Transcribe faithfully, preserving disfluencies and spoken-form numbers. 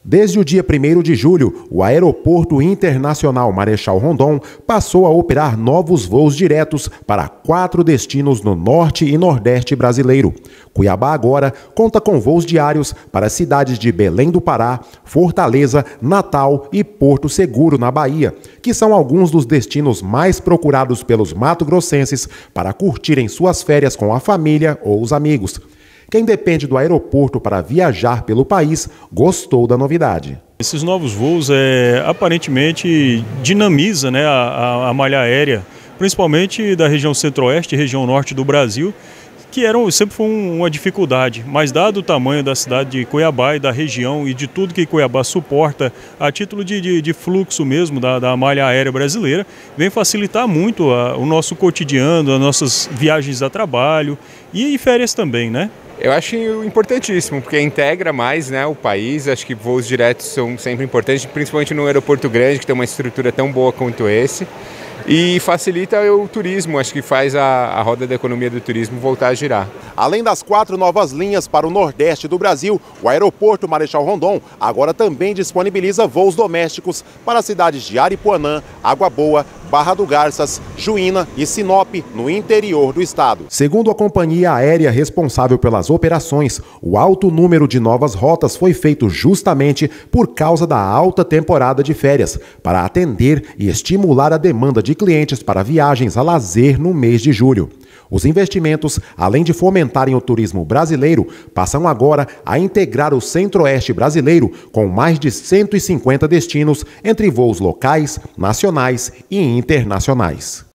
Desde o dia primeiro de julho, o Aeroporto Internacional Marechal Rondon passou a operar novos voos diretos para quatro destinos no norte e nordeste brasileiro. Cuiabá agora conta com voos diários para as cidades de Belém do Pará, Fortaleza, Natal e Porto Seguro, na Bahia, que são alguns dos destinos mais procurados pelos mato-grossenses para curtirem suas férias com a família ou os amigos. Quem depende do aeroporto para viajar pelo país gostou da novidade. Esses novos voos é, aparentemente dinamiza, né, a, a, a malha aérea, principalmente da região centro-oeste e região norte do Brasil, que eram, sempre foi uma dificuldade, mas dado o tamanho da cidade de Cuiabá e da região e de tudo que Cuiabá suporta, a título de, de, de fluxo mesmo da, da malha aérea brasileira, vem facilitar muito a, o nosso cotidiano, as nossas viagens a trabalho e férias também, né? Eu acho importantíssimo, porque integra mais, né, o país. Acho que voos diretos são sempre importantes, principalmente no aeroporto grande, que tem uma estrutura tão boa quanto esse. E facilita o turismo, acho que faz a, a roda da economia do turismo voltar a girar. Além das quatro novas linhas para o nordeste do Brasil, o Aeroporto Marechal Rondon agora também disponibiliza voos domésticos para as cidades de Aripuanã, Água Boa, Barra do Garças, Juína e Sinop, no interior do estado. Segundo a companhia aérea responsável pelas operações, o alto número de novas rotas foi feito justamente por causa da alta temporada de férias, para atender e estimular a demanda de clientes para viagens a lazer no mês de julho. Os investimentos, além de fomentarem o turismo brasileiro, passam agora a integrar o centro-oeste brasileiro com mais de cento e cinquenta destinos entre voos locais, nacionais e internacionais.